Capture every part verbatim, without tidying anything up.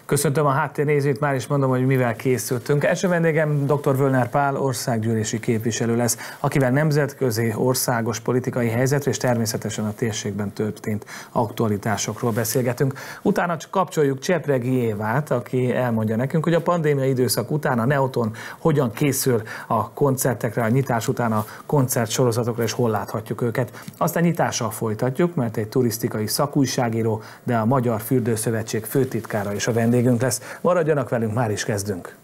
Köszöntöm a háttérnézőt, már is mondom, hogy mivel készültünk. Első vendégem dr. Völner Pál országgyűlési képviselő lesz, akivel nemzetközi, országos politikai helyzetről és természetesen a térségben történt aktualitásokról beszélgetünk. Utána kapcsoljuk Csepregi Évát, aki elmondja nekünk, hogy a pandémia időszak után a Neoton hogyan készül a koncertekre, a nyitás után a koncertsorozatokra, és hol láthatjuk őket. Aztán nyitással folytatjuk, mert egy turisztikai szakújságíró, de a Magyar Fürdőszövetség főtitkára is a vendégünk lesz. Maradjanak velünk, már is kezdünk.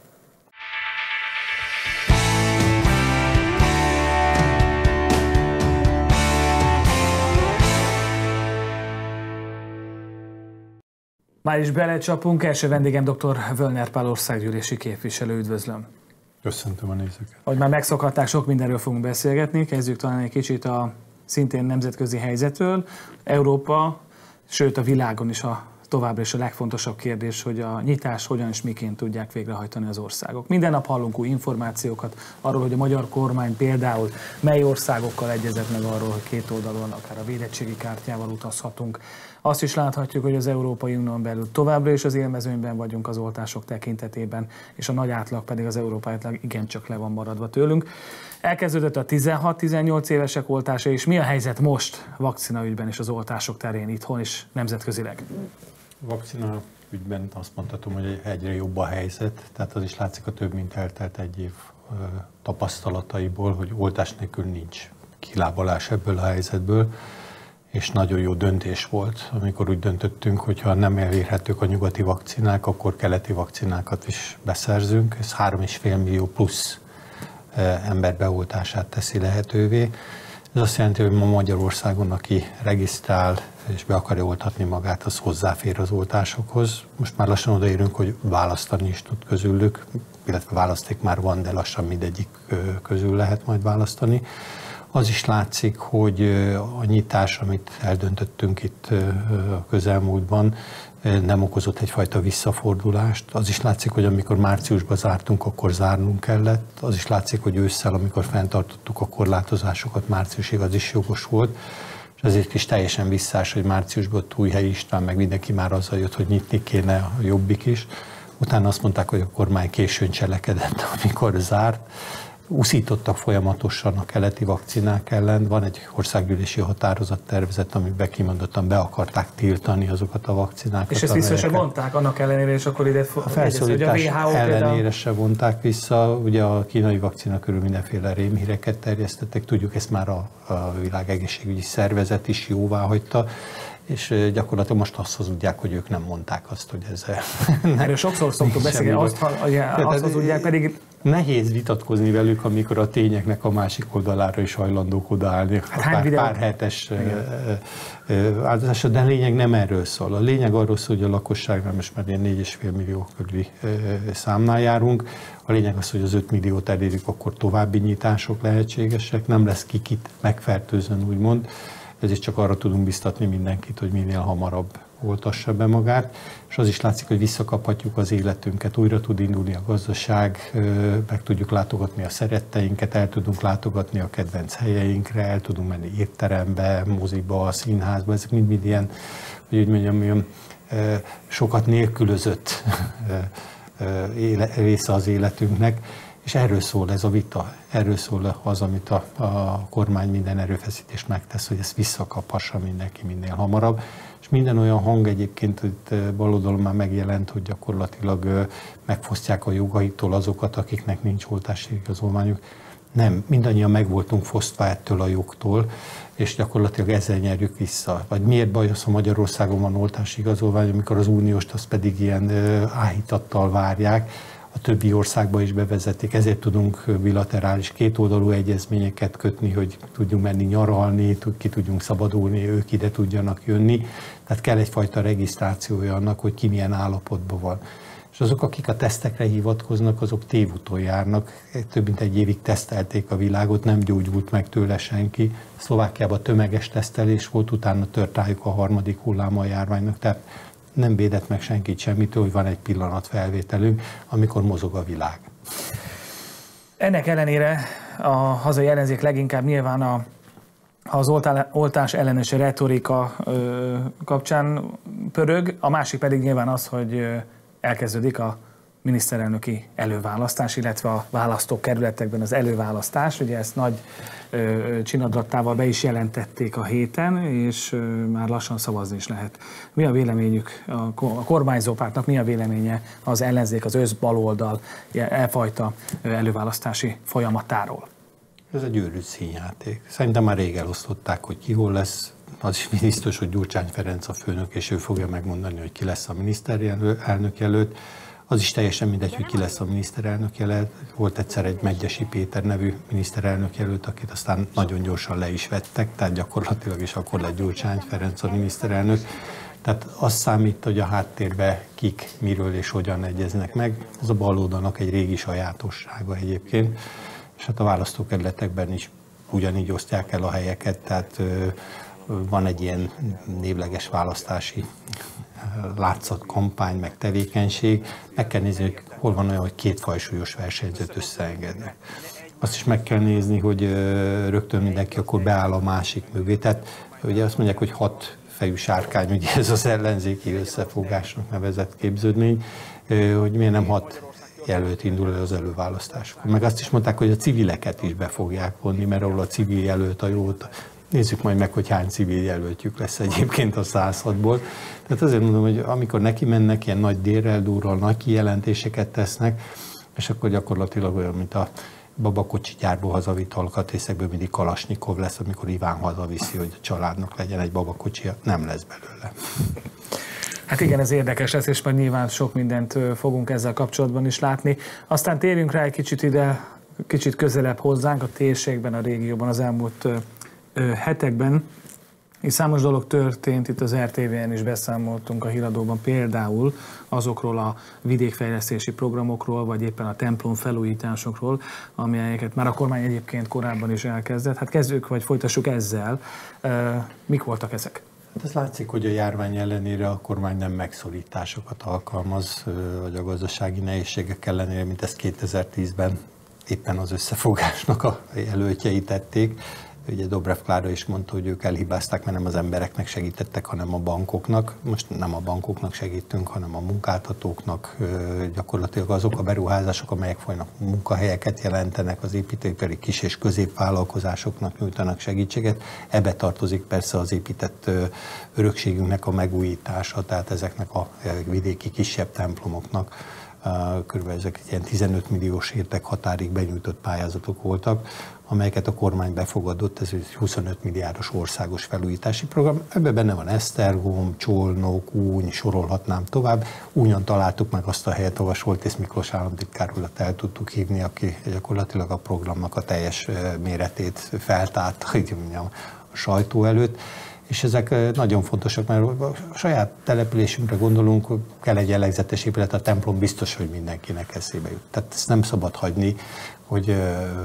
Már is belecsapunk. Első vendégem dr. Völner Pál országgyűlési képviselő. Üdvözlöm. Köszöntöm a nézőket. Ahogy már megszokhatták, sok mindenről fogunk beszélgetni. Kezdjük talán egy kicsit a szintén nemzetközi helyzetről. Európa, sőt a világon is a továbbra is a legfontosabb kérdés, hogy a nyitás hogyan és miként tudják végrehajtani az országok. Minden nap hallunk új információkat arról, hogy a magyar kormány például mely országokkal egyezett meg arról, hogy két oldalon akár a védettségi kártyával utazhatunk. Azt is láthatjuk, hogy az Európai Unión belül továbbra is az élmezőnyben vagyunk az oltások tekintetében, és a nagy átlag pedig az európai átlag igencsak le van maradva tőlünk. Elkezdődött a tizenhat-tizennyolc évesek oltása, és mi a helyzet most vakcinaügyben és az oltások terén itthon és nemzetközileg? Vakcina ügyben azt mondhatom, hogy egyre jobb a helyzet, tehát az is látszik a több mint eltelt egy év tapasztalataiból, hogy oltás nélkül nincs kilábalás ebből a helyzetből, és nagyon jó döntés volt, amikor úgy döntöttünk, hogy ha nem elérhetők a nyugati vakcinák, akkor keleti vakcinákat is beszerzünk. Ez három és fél millió plusz ember beoltását teszi lehetővé. Ez azt jelenti, hogy ma Magyarországon, aki regisztrál és be akarja oltatni magát, az hozzáfér az oltásokhoz. Most már lassan odaérünk, hogy választani is tud közülük, illetve választék már van, de lassan mindegyik közül lehet majd választani. Az is látszik, hogy a nyitás, amit eldöntöttünk itt a közelmúltban, nem okozott egyfajta visszafordulást. Az is látszik, hogy amikor márciusban zártunk, akkor zárnunk kellett. Az is látszik, hogy ősszel, amikor fenntartottuk a korlátozásokat, márciusig az is jogos volt. És ezért is teljesen visszás, hogy márciusban Újhelyi István meg mindenki már azzal jött, hogy nyitni kéne, a Jobbik is. Utána azt mondták, hogy a kormány későn cselekedett, amikor zárt. Úszítottak folyamatosan a keleti vakcinák ellen. Van egy országgyűlési határozattervezet, amiben kimondottan be akarták tiltani azokat a vakcinákat. És ezt vissza sem vonták annak ellenére, és akkor ide a felszólítás ellenére se vonták vissza. Ugye a kínai vakcina körül mindenféle rémhíreket terjesztettek. Tudjuk, ezt már a, a Világegészségügyi Szervezet is jóvá hagyta. És gyakorlatilag most azt hazudják, hogy ők nem mondták azt, hogy ez... Erről sokszor szoktuk beszélni, azt, azt hazudják, pedig... Nehéz vitatkozni velük, amikor a tényeknek a másik oldalára is hajlandók odaállni. Hát pár, pár hetes áldozásra, de a lényeg nem erről szól. A lényeg arról szól, hogy a lakosságnál most már ilyen négy és fél millió körüli számnál járunk. A lényeg az, hogy az öt milliót elérjük, akkor további nyitások lehetségesek. Nem lesz kikit megfertőzön, úgymond. Ezért csak arra tudunk biztatni mindenkit, hogy minél hamarabb oltassa be magát, és az is látszik, hogy visszakaphatjuk az életünket, újra tud indulni a gazdaság, meg tudjuk látogatni a szeretteinket, el tudunk látogatni a kedvenc helyeinkre, el tudunk menni étterembe, moziba, színházba, ezek mind-mind ilyen, hogy úgy mondjam, olyan sokat nélkülözött része az életünknek, és erről szól ez a vita, erről szól az, amit a, a kormány minden erőfeszítést megtesz, hogy ezt visszakaphassa mindenki minél hamarabb. És minden olyan hang egyébként, hogy baloldalon már megjelent, hogy gyakorlatilag megfosztják a jogaitól azokat, akiknek nincs oltási igazolványuk. Nem, mindannyian meg voltunk fosztva ettől a jogtól, és gyakorlatilag ezzel nyerjük vissza. Vagy miért baj az, ha Magyarországon van oltási igazolvány, amikor az unióst azt pedig ilyen áhítattal várják, a többi országba is bevezették, ezért tudunk bilaterális kétoldalú egyezményeket kötni, hogy tudjunk menni nyaralni, ki tudjunk szabadulni, ők ide tudjanak jönni. Tehát kell egyfajta regisztrációja annak, hogy ki milyen állapotban van. És azok, akik a tesztekre hivatkoznak, azok tévúton járnak. Több mint egy évig tesztelték a világot, nem gyógyult meg tőle senki. Szlovákiában tömeges tesztelés volt, utána tört rájuk a harmadik hullám a járványnak. Tehát nem védett meg senkit semmitől, hogy van egy pillanat felvételünk, amikor mozog a világ. Ennek ellenére a hazai ellenzék leginkább nyilván a, az oltás ellenes retorika ö, kapcsán pörög, a másik pedig nyilván az, hogy elkezdődik a miniszterelnöki előválasztás, illetve a választókerületekben az előválasztás. Ugye ezt nagy ö, csinadrattával be is jelentették a héten, és ö, már lassan szavazni is lehet. Mi a véleményük, a, a kormányzó pártnak mi a véleménye az ellenzék, az összbaloldal elfajta előválasztási folyamatáról? Ez egy őrült színjáték. Szerintem már rég elosztották, hogy ki hol lesz. Az is biztos, hogy Gyurcsány Ferenc a főnök, és ő fogja megmondani, hogy ki lesz a miniszterelnök jelölt. Az is teljesen mindegy, hogy ki lesz a miniszterelnök jelölt. Volt egyszer egy Medgyessy Péter nevű miniszterelnök jelölt, akit aztán nagyon gyorsan le is vettek, tehát gyakorlatilag is akkor lett Gyurcsány Ferenc a miniszterelnök. Tehát az számít, hogy a háttérben kik, miről és hogyan egyeznek meg. Ez a baloldalnak egy régi sajátossága egyébként, és hát a választókerületekben is ugyanígy osztják el a helyeket, tehát van egy ilyen névleges választási látszat, kampány, meg tevékenység. Meg kell nézni, hogy hol van olyan, hogy két fajsúlyos versenyzőt összeengednek. Azt is meg kell nézni, hogy rögtön mindenki akkor beáll a másik mögé. Tehát ugye azt mondják, hogy hat fejű sárkány, ugye ez az ellenzéki összefogásnak nevezett képződmény, hogy miért nem hat jelölt indul el az előválasztásokon. Meg azt is mondták, hogy a civileket is be fogják vonni, mert ahol a civil jelölt a jót. Nézzük majd meg, hogy hány civil jelöltjük lesz egyébként a száz hatból. Tehát azért mondom, hogy amikor neki mennek, ilyen nagy dérreldúrral, nagy kijelentéseket tesznek, és akkor gyakorlatilag olyan, mint a babakocsi gyárból hazavitt alkatrészekből mindig Kalasnyikov lesz, amikor Iván hazaviszi, hogy a családnak legyen egy babakocsi, nem lesz belőle. Hát igen, ez érdekes lesz, és majd nyilván sok mindent fogunk ezzel kapcsolatban is látni. Aztán térjünk rá egy kicsit ide, kicsit közelebb hozzánk a térségben, a régióban az elmúlt hetekben. És számos dolog történt, itt az er té vén is beszámoltunk a híradóban, például azokról a vidékfejlesztési programokról, vagy éppen a templom felújításokról, amelyeket már a kormány egyébként korábban is elkezdett. Hát kezdjük, vagy folytassuk ezzel. Mik voltak ezek? Hát ez látszik, hogy a járvány ellenére a kormány nem megszorításokat alkalmaz, vagy a gazdasági nehézségek ellenére, mint ezt kétezer-tízben éppen az összefogásnak a jelöltjei tették. Ugye Dobrev Klára is mondta, hogy ők elhibázták, mert nem az embereknek segítettek, hanem a bankoknak. Most nem a bankoknak segítünk, hanem a munkáltatóknak. Gyakorlatilag azok a beruházások, amelyek folynak munkahelyeket jelentenek, az építőipari kis- és középvállalkozásoknak nyújtanak segítséget. Ebbe tartozik persze az épített örökségünknek a megújítása, tehát ezeknek a vidéki kisebb templomoknak. Körülbelül ezek ilyen tizenöt milliós érték határig benyújtott pályázatok voltak, amelyeket a kormány befogadott, ez egy huszonöt milliárdos országos felújítási program. Ebben benne van Esztergom, Csolnok, Úny, sorolhatnám tovább. Únyan találtuk meg azt a helyet, ahol Soltész Miklós államtitkár urat el tudtuk hívni, aki gyakorlatilag a programnak a teljes méretét feltárta, így mondjam, a sajtó előtt. És ezek nagyon fontosak, mert a saját településünkre gondolunk, kell egy jellegzetes épület, a templom biztos, hogy mindenkinek eszébe jut. Tehát ezt nem szabad hagyni, hogy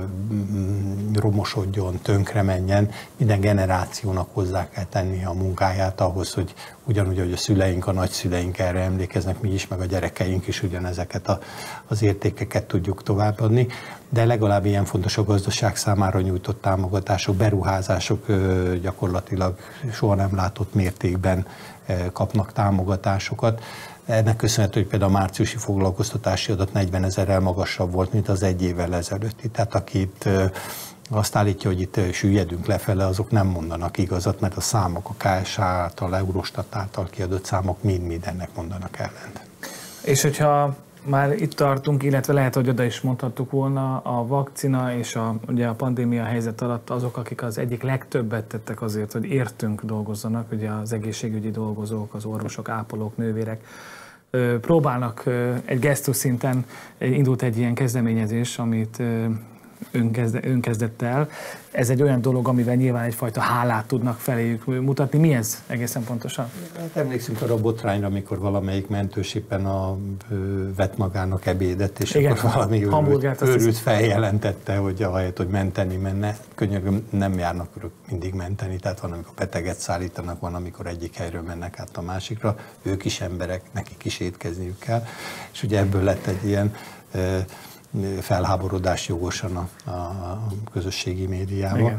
romosodjon, tönkre menjen. Minden generációnak hozzá kell tenni a munkáját ahhoz, hogy ugyanúgy, hogy a szüleink, a nagyszüleink erre emlékeznek, mi is, meg a gyerekeink is ugyanezeket a, az értékeket tudjuk továbbadni. De legalább ilyen fontos a gazdaság számára nyújtott támogatások, beruházások gyakorlatilag soha nem látott mértékben kapnak támogatásokat. Ennek köszönhető, hogy például a márciusi foglalkoztatási adat negyven ezerrel magasabb volt, mint az egy évvel ezelőtti. Tehát akit azt állítja, hogy itt süllyedünk lefele, azok nem mondanak igazat, mert a számok, a ká es há által, Eurostat által kiadott számok mind-mind ennek mondanak ellent. És hogyha már itt tartunk, illetve lehet, hogy oda is mondhattuk volna, a vakcina és a, ugye a pandémia helyzet alatt azok, akik az egyik legtöbbet tettek azért, hogy értünk dolgozzanak, ugye az egészségügyi dolgozók, az orvosok, ápolók, nővérek, próbálnak egy gesztus szinten, indult egy ilyen kezdeményezés, amit ön, kezde, ön kezdett el. Ez egy olyan dolog, amivel nyilván egyfajta hálát tudnak feléjük mutatni. Mi ez egészen pontosan? Hát emlékszünk arra a botrányra, amikor valamelyik mentős éppen a, vett magának ebédet, és igen, akkor valami őrült, őrült feljelentette, hogy ahelyett, hogy menteni menne, könyörgöm, nem járnak ők mindig menteni, tehát van, amikor beteget szállítanak, van, amikor egyik helyről mennek át a másikra, ők is emberek, nekik is étkezniük kell, és ugye ebből lett egy ilyen felháborodás jogosan a, a közösségi médiában. Igen.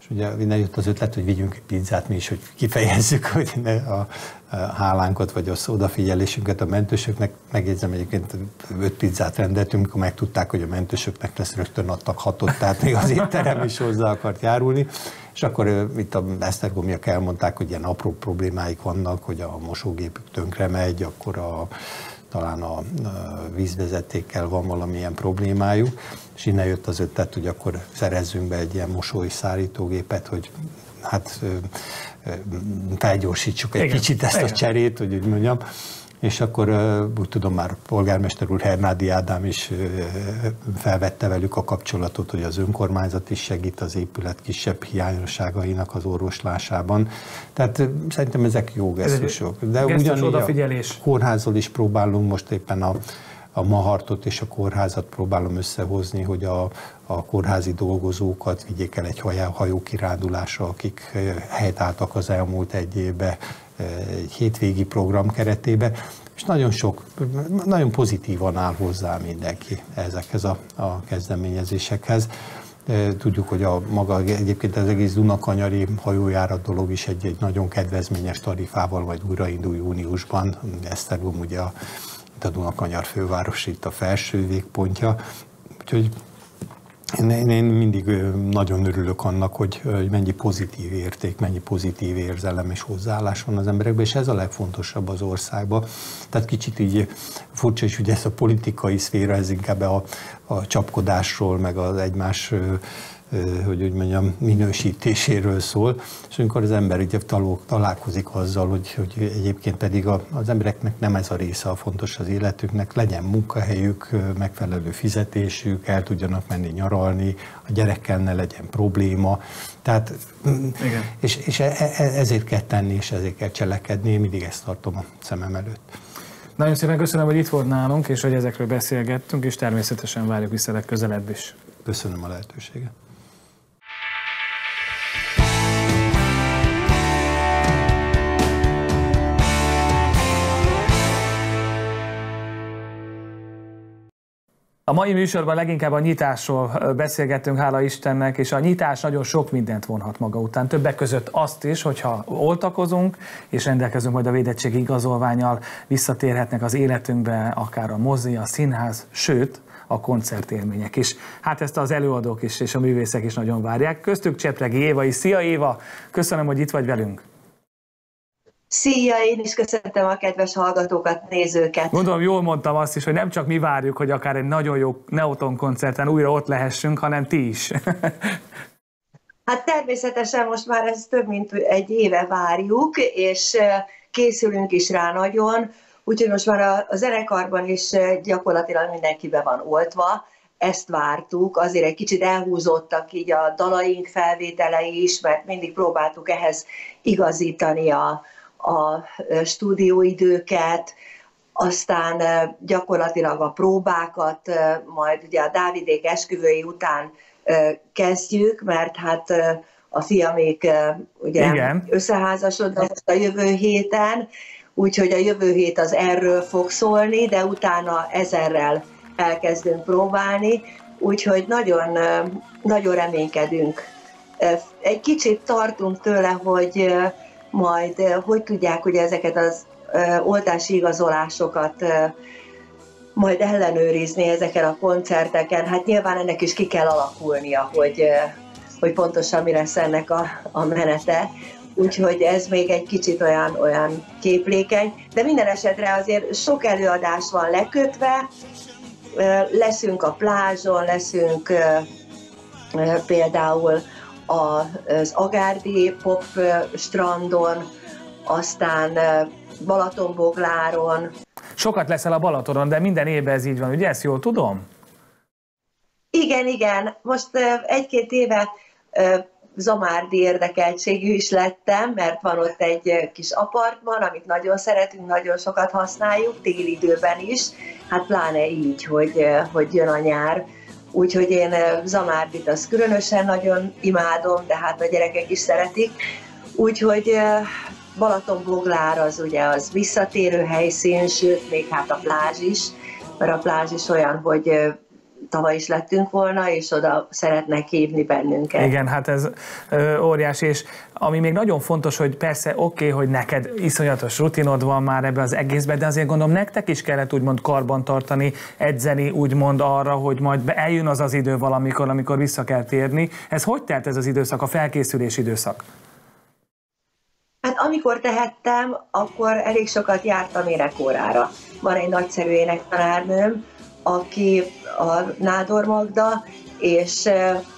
És ugye innen jött az ötlet, hogy vigyünk egy pizzát mi is, hogy kifejezzük, hogy ne a, a hálánkat vagy az odafigyelésünket a mentősöknek. Megjegyzem, egyébként öt pizzát rendeltünk, amikor megtudták, hogy a mentősöknek lesz, rögtön adtak hatot, tehát még az étterem is hozzá akart járulni. És akkor itt a esztergomiak elmondták, hogy ilyen apró problémáik vannak, hogy a mosógépük tönkre megy, akkor a talán a vízvezetékkel van valamilyen problémájuk, és innen jött az ötlet, hogy akkor szerezzünk be egy ilyen mosó- és szárítógépet, hogy hát felgyorsítsuk egy igen, kicsit ezt igen. a cserét, hogy úgy mondjam. És akkor úgy tudom, már polgármester úr Hernádi Ádám is felvette velük a kapcsolatot, hogy az önkormányzat is segít az épület kisebb hiányosságainak az orvoslásában. Tehát szerintem ezek jó gesztusok. De ugyanígy a kórházal is próbálunk most éppen a, a Mahartot és a kórházat próbálom összehozni, hogy a, a kórházi dolgozókat vigyék el egy hajókirándulásra, akik helytálltak az elmúlt egy évben egy hétvégi program keretében, és nagyon sok, nagyon pozitívan áll hozzá mindenki ezekhez a, a kezdeményezésekhez. Tudjuk, hogy a maga egyébként az egész Dunakanyari hajójárat dolog is egy, egy nagyon kedvezményes tarifával majd újraindul júniusban. Esztergom ugye a, a Dunakanyar főváros itt a felső végpontja, úgyhogy Én, én mindig nagyon örülök annak, hogy mennyi pozitív érték, mennyi pozitív érzelem és hozzáállás van az emberekben, és ez a legfontosabb az országban. Tehát kicsit így furcsa is, hogy ez a politikai szféra, ez inkább a, a csapkodásról, meg az egymás, hogy úgy mondjam, minősítéséről szól, és amikor az ember így találkozik azzal, hogy, hogy egyébként pedig az embereknek nem ez a része a fontos az életüknek, legyen munkahelyük, megfelelő fizetésük, el tudjanak menni nyaralni, a gyerekkel ne legyen probléma. Tehát, igen. És, és ezért kell tenni, és ezért kell cselekedni, én mindig ezt tartom a szemem előtt. Nagyon szépen köszönöm, hogy itt volt nálunk, és hogy ezekről beszélgettünk, és természetesen várjuk vissza legközelebb is. Köszönöm a lehetőséget. A mai műsorban leginkább a nyitásról beszélgettünk, hála Istennek, és a nyitás nagyon sok mindent vonhat maga után. Többek között azt is, hogyha oltakozunk, és rendelkezünk majd a védettségi igazolvánnyal, visszatérhetnek az életünkbe akár a mozi, a színház, sőt, a koncertélmények is. Hát ezt az előadók is és a művészek is nagyon várják. Köztük Csepregi Éva is. Szia Éva! Köszönöm, hogy itt vagy velünk. Szia, én is köszöntöm a kedves hallgatókat, nézőket. Gondolom, jól mondtam azt is, hogy nem csak mi várjuk, hogy akár egy nagyon jó Neoton koncerten újra ott lehessünk, hanem ti is. Hát természetesen most már ezt több mint egy éve várjuk, és készülünk is rá nagyon, úgyhogy most már a zenekarban is gyakorlatilag mindenki be van oltva. Ezt vártuk, azért egy kicsit elhúzódtak így a dalaink felvételei is, mert mindig próbáltuk ehhez igazítani a a stúdióidőket, aztán gyakorlatilag a próbákat majd ugye a Dávidék esküvői után kezdjük, mert hát a fiamék ugye igen. összeházasodnak a jövő héten, úgyhogy a jövő hét az erről fog szólni, de utána ezerrel elkezdünk próbálni, úgyhogy nagyon, nagyon reménykedünk. Egy kicsit tartunk tőle, hogy majd hogy tudják hogy ezeket az oltási igazolásokat majd ellenőrizni ezeken a koncerteken. Hát nyilván ennek is ki kell alakulnia, hogy, hogy pontosan mi lesz ennek a, a menete. Úgyhogy ez még egy kicsit olyan, olyan képlékeny. De minden esetre azért sok előadás van lekötve. Leszünk a plázson, leszünk például az Agárdi Pop strandon, aztán Balatonbogláron. Sokat leszel a Balatonon, de minden évben ez így van, ugye? Ezt jól tudom? Igen, igen. Most egy-két éve zamárdi érdekeltségű is lettem, mert van ott egy kis apartman, amit nagyon szeretünk, nagyon sokat használjuk, téli időben is. Hát pláne így, hogy, hogy jön a nyár. Úgyhogy én Zamárdit azt különösen nagyon imádom, de hát a gyerekek is szeretik. Úgyhogy Balatonboglár az ugye az visszatérő helyszín, sőt még hát a plázs is, mert a plázs is olyan, hogy tavaly is lettünk volna, és oda szeretnek hívni bennünket. Igen, hát ez ö, óriási, és ami még nagyon fontos, hogy persze oké, okay, hogy neked iszonyatos rutinod van már ebbe az egészben, de azért gondolom nektek is kellett úgymond karbantartani, edzeni úgymond arra, hogy majd eljön az az idő valamikor, amikor vissza kell térni. Ez hogy telt ez az időszak, a felkészülés időszak? Hát amikor tehettem, akkor elég sokat jártam énekórára. Van egy nagyszerű énektanárnőm, aki a Nádor Magda, és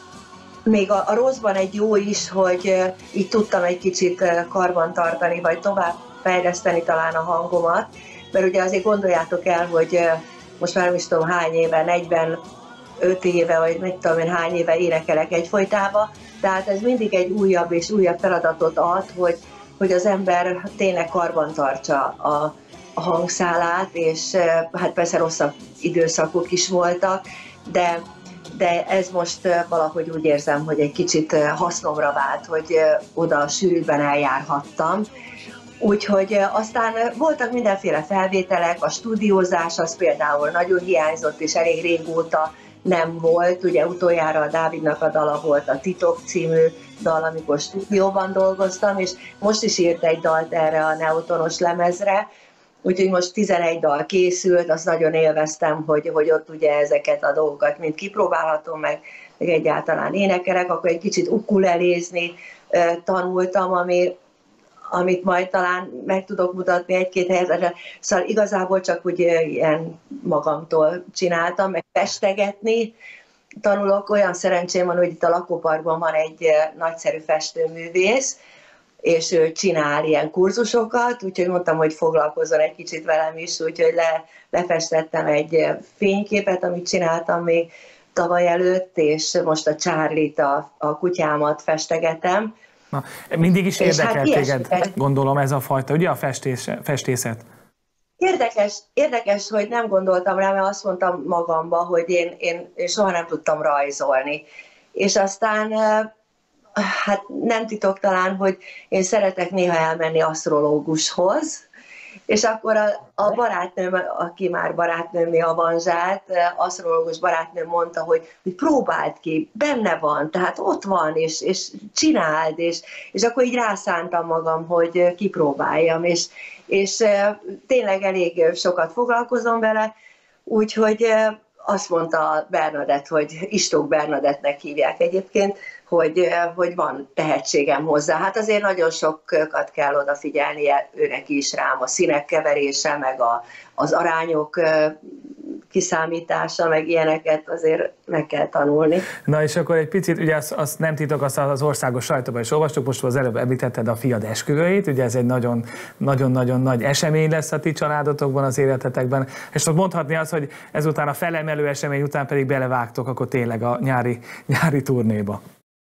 még a, a rosszban egy jó is, hogy így tudtam egy kicsit karban tartani, vagy tovább fejleszteni talán a hangomat, mert ugye azért gondoljátok el, hogy most már nem is tudom hány éve, negyvenöt éve, vagy nem tudom én hány éve énekelek egyfolytában, tehát ez mindig egy újabb és újabb feladatot ad, hogy, hogy az ember tényleg karban tartsa a, a hangszálát, és hát persze rosszabb időszakok is voltak, de de ez most valahogy úgy érzem, hogy egy kicsit hasznomra vált, hogy oda sűrűbben eljárhattam. Úgyhogy aztán voltak mindenféle felvételek, a stúdiózás az például nagyon hiányzott, és elég régóta nem volt. Ugye utoljára a Dávidnak a dala volt, a Titok című dal, amikor stúdióban dolgoztam, és most is írt egy dalt erre a Neutonos lemezre, úgyhogy most tizenegy dal készült, azt nagyon élveztem, hogy, hogy ott ugye ezeket a dolgokat mind kipróbálhatom, meg, meg egyáltalán énekelek, akkor egy kicsit ukulelézni tanultam, ami, amit majd talán meg tudok mutatni egy-két helyzetre. Szóval igazából csak úgy ilyen magamtól csináltam, meg festegetni tanulok. Olyan szerencsém van, hogy itt a lakóparkban van egy nagyszerű festőművész, és ő csinál ilyen kurzusokat, úgyhogy mondtam, hogy foglalkozzon egy kicsit velem is, úgyhogy le, lefestettem egy fényképet, amit csináltam még tavaly előtt, és most a Charlie-t, a, a kutyámat festegetem. Na, mindig is érdekelt hát téged, ilyesmi. gondolom ez a fajta, ugye a festés, festészet? Érdekes, érdekes, hogy nem gondoltam rá, mert azt mondtam magamba, hogy én, én, én soha nem tudtam rajzolni. És aztán hát nem titok talán, hogy én szeretek néha elmenni asztrológushoz, és akkor a, a barátnőm, aki már barátnőmé avanzsált, asztrológus barátnőm mondta, hogy, hogy próbáld ki, benne van, tehát ott van, és, és csináld, és, és akkor így rászántam magam, hogy kipróbáljam, és, és tényleg elég sokat foglalkozom vele, úgyhogy azt mondta Bernadett, hogy Istók Bernadettnek hívják egyébként, hogy, hogy van tehetségem hozzá. Hát azért nagyon sokat kell odafigyelnie őnek is rám, a színek keverése, meg a, az arányok kiszámítása, meg ilyeneket azért meg kell tanulni. Na és akkor egy picit, ugye azt, azt nem titok, azt az országos sajtóban is olvastuk, most az előbb említetted a fiad esküvőjét, ugye ez egy nagyon-nagyon nagy esemény lesz a ti családotokban, az életetekben, és tudod mondhatni azt, hogy ezután a felemelő esemény után pedig belevágtok akkor tényleg a nyári, nyári turnéba.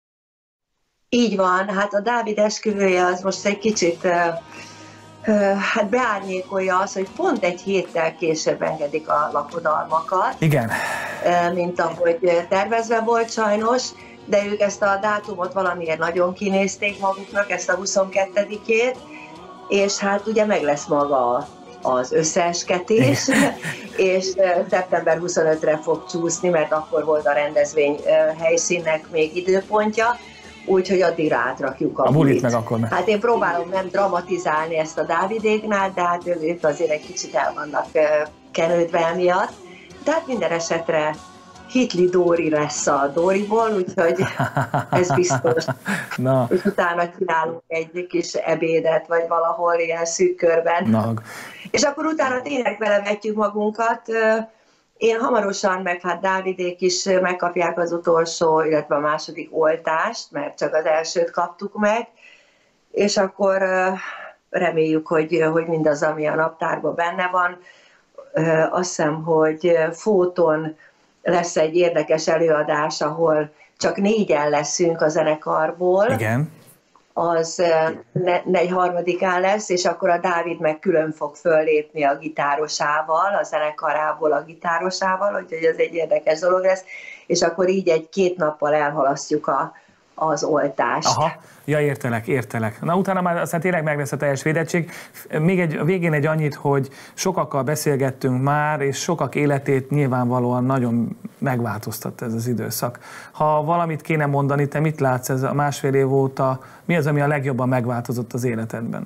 Így van, hát a Dávid esküvője az most egy kicsit uh, uh, hát beárnyékolja az, hogy pont egy héttel később engedik a lakodalmakat. Igen. Uh, mint ahogy tervezve volt sajnos, de ők ezt a dátumot valamiért nagyon kinézték maguknak, ezt a huszonkettedikét, és hát ugye meg lesz maga az összeesketés, és uh, szeptember huszonötödikére fog csúszni, mert akkor volt a rendezvény uh, helyszínnek még időpontja, úgyhogy addig rátrakjuk a, a bulit. Meg akkor meg. Hát én próbálom nem dramatizálni ezt a Dávidéknál, de hát ők azért egy kicsit el vannak kenődve emiatt. De hát minden esetre Hitli Dóri lesz a Dóriból, úgyhogy ez biztos. Na. És utána csinálunk egy kis ebédet, vagy valahol ilyen szűk körben. Na. És akkor utána tényleg belevetjük magunkat. Én hamarosan, meg hát Dávidék is megkapják az utolsó, illetve a második oltást, mert csak az elsőt kaptuk meg, és akkor reméljük, hogy, hogy mindaz, ami a naptárban benne van. Azt hiszem, hogy Fóton lesz egy érdekes előadás, ahol csak négyen leszünk a zenekarból. Igen. Az negyvenharmadikán lesz, és akkor a Dávid meg külön fog föllépni a gitárosával, a zenekarából a gitárosával, úgyhogy ez egy érdekes dolog lesz, és akkor így egy két nappal elhalasztjuk a, az oltást. Aha, ja értelek, értelek. Na utána már aztán tényleg meg lesz a teljes védettség. Még egy, a végén egy annyit, hogy sokakkal beszélgettünk már, és sokak életét nyilvánvalóan nagyon megváltoztatta ez az időszak. Ha valamit kéne mondani, te mit látsz ez a másfél év óta, mi az, ami a legjobban megváltozott az életedben?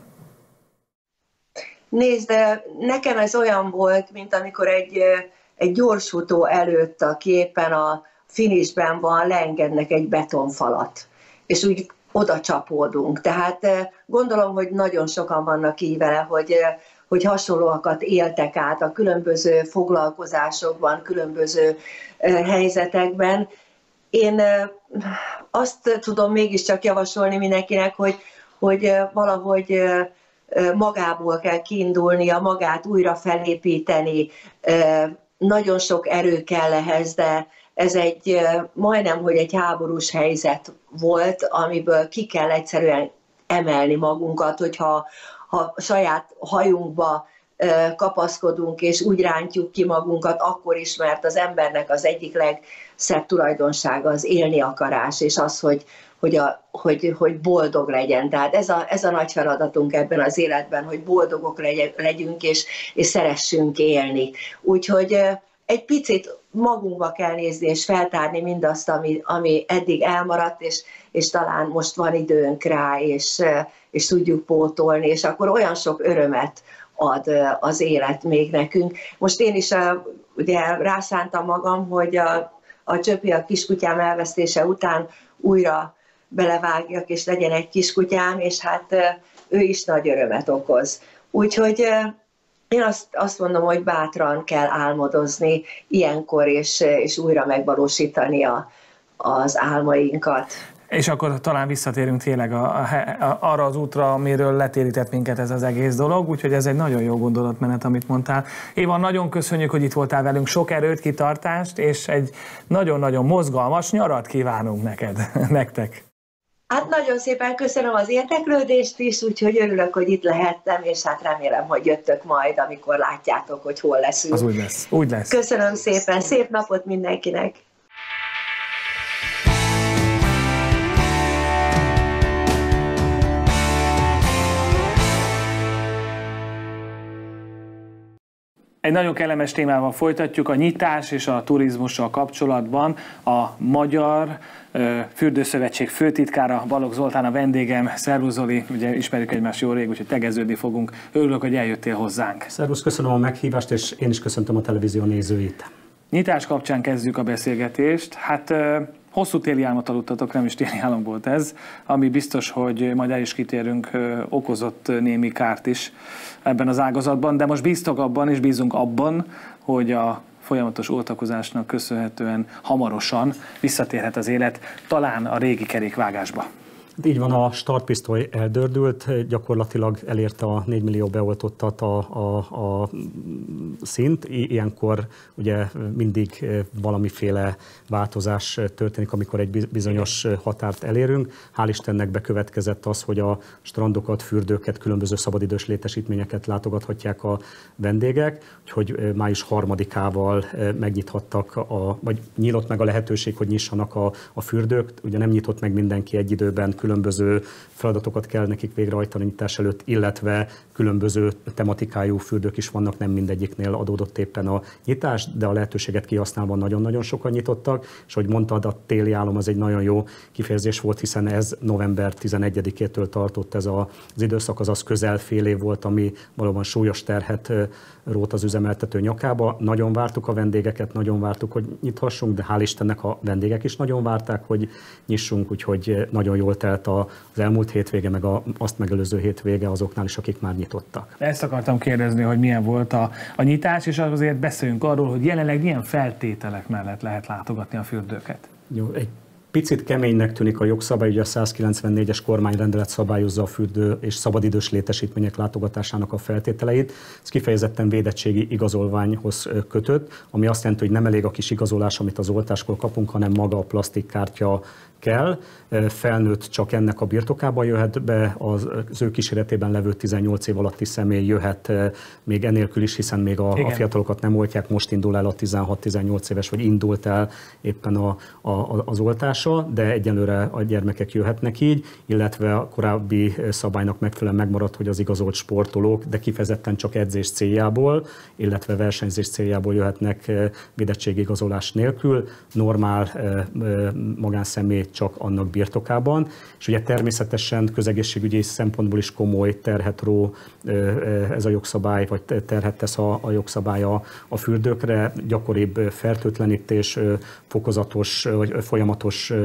Nézd, nekem ez olyan volt, mint amikor egy, egy gyorsfutó előtt, aki éppen a finishben van, leengednek egy betonfalat, és úgy oda csapódunk. Tehát gondolom, hogy nagyon sokan vannak így vele, hogy, hogy hasonlóakat éltek át a különböző foglalkozásokban, különböző helyzetekben. Én azt tudom mégiscsak javasolni mindenkinek, hogy, hogy valahogy magából kell kiindulnia, magát újra felépíteni. Nagyon sok erő kell ehhez, de ez egy majdnem, hogy egy háborús helyzet volt, amiből ki kell egyszerűen emelni magunkat, hogyha ha saját hajunkba kapaszkodunk, és úgy rántjuk ki magunkat, akkor is, mert az embernek az egyik legszebb tulajdonsága az élni akarás, és az, hogy, hogy, a, hogy, hogy boldog legyen. Tehát ez a, ez a nagy feladatunk ebben az életben, hogy boldogok legyünk, és, és szeressünk élni. Úgyhogy egy picit magunkba kell nézni, és feltárni mindazt, ami, ami eddig elmaradt, és, és talán most van időnk rá, és, és tudjuk pótolni, és akkor olyan sok örömet ad az élet még nekünk. Most én is ugye rászántam magam, hogy a, a Csöpi, a kiskutyám elvesztése után újra belevágjak, és legyen egy kiskutyám, és hát ő is nagy örömet okoz. Úgyhogy én azt, azt mondom, hogy bátran kell álmodozni ilyenkor, és, és újra megvalósítani a, az álmainkat. És akkor talán visszatérünk tényleg a, a, a, arra az útra, amiről letérített minket ez az egész dolog, úgyhogy ez egy nagyon jó gondolatmenet, amit mondtál. Éva, nagyon köszönjük, hogy itt voltál velünk, sok erőt, kitartást, és egy nagyon-nagyon mozgalmas nyarat kívánunk neked, nektek. Hát nagyon szépen köszönöm az érdeklődést is, úgyhogy örülök, hogy itt lehettem, és hát remélem, hogy jöttök majd, amikor látjátok, hogy hol leszünk. Az úgy lesz, úgy lesz. Köszönöm szépen, szép napot mindenkinek! Egy nagyon kellemes témával folytatjuk, a nyitás és a turizmussal kapcsolatban a Magyar Fürdőszövetség főtitkára, Balogh Zoltán a vendégem. Szervusz Zoli, ugye ismerjük egymást jó rég, úgyhogy tegeződni fogunk. Örülök, hogy eljöttél hozzánk. Szervusz, köszönöm a meghívást, és én is köszöntöm a televízió nézőit. Nyitás kapcsán kezdjük a beszélgetést. Hát hosszú téli álmot aludtatok, nem is téli álom volt ez, ami biztos, hogy majd el is kitérünk, okozott némi kárt is ebben az ágazatban, de most bíztok abban, és bízunk abban, hogy a folyamatos oltakozásnak köszönhetően hamarosan visszatérhet az élet, talán a régi kerékvágásba. Így van, a startpisztoly eldördült, gyakorlatilag elérte a négy millió beoltottat a, a, a szint. Ilyenkor ugye mindig valamiféle változás történik, amikor egy bizonyos határt elérünk. Hál' Istennek bekövetkezett az, hogy a strandokat, fürdőket, különböző szabadidős létesítményeket látogathatják a vendégek, úgyhogy május harmadikával megnyithattak, a, vagy nyílt meg a lehetőség, hogy nyissanak a, a fürdők. Ugye nem nyitott meg mindenki egy időben, különböző feladatokat kell nekik végrehajtani nyitás előtt, illetve különböző tematikájú fürdők is vannak, nem mindegyiknél adódott éppen a nyitás, de a lehetőséget kihasználva nagyon-nagyon sokan nyitottak, és ahogy mondtad, a téli álom az egy nagyon jó kifejezés volt, hiszen ez november tizenegyedikétől tartott ez az időszak, azaz közel fél év volt, ami valóban súlyos terhet rót az üzemeltető nyakába. Nagyon vártuk a vendégeket, nagyon vártuk, hogy nyithassunk, de hál' Istennek a vendégek is nagyon várták, hogy nyissunk, úgyhogy nagyon jól telt az elmúlt hétvége, meg a, azt megelőző hétvége azoknál is, akik már nyitottak. Ezt akartam kérdezni, hogy milyen volt a, a nyitás, és azért beszéljünk arról, hogy jelenleg milyen feltételek mellett lehet látogatni a fürdőket. Jó, egy picit keménynek tűnik a jogszabály, ugye a százkilencvennégyes kormányrendelet szabályozza a fürdő és szabadidős létesítmények látogatásának a feltételeit. Ez kifejezetten védettségi igazolványhoz kötött, ami azt jelenti, hogy nem elég a kis igazolás, amit az oltáskor kapunk, hanem maga a plastikkártya kell, felnőtt csak ennek a birtokába jöhet be, az, az ő kíséretében levő tizennyolc év alatti személy jöhet még enélkül is, hiszen még a, a fiatalokat nem oltják, most indul el a tizenhat-tizennyolc éves, vagy indult el éppen a, a, az oltása, de egyelőre a gyermekek jöhetnek így, illetve a korábbi szabálynak megfelelően megmaradt, hogy az igazolt sportolók, de kifejezetten csak edzés céljából, illetve versenyzés céljából jöhetnek védettségigazolás nélkül, normál magánszemély csak annak birtokában, és ugye természetesen közegészségügyi szempontból is komoly terhet ró ez a jogszabály, vagy terhet tesz a, a jogszabály a, a fürdőkre, gyakoribb fertőtlenítés, fokozatos vagy folyamatos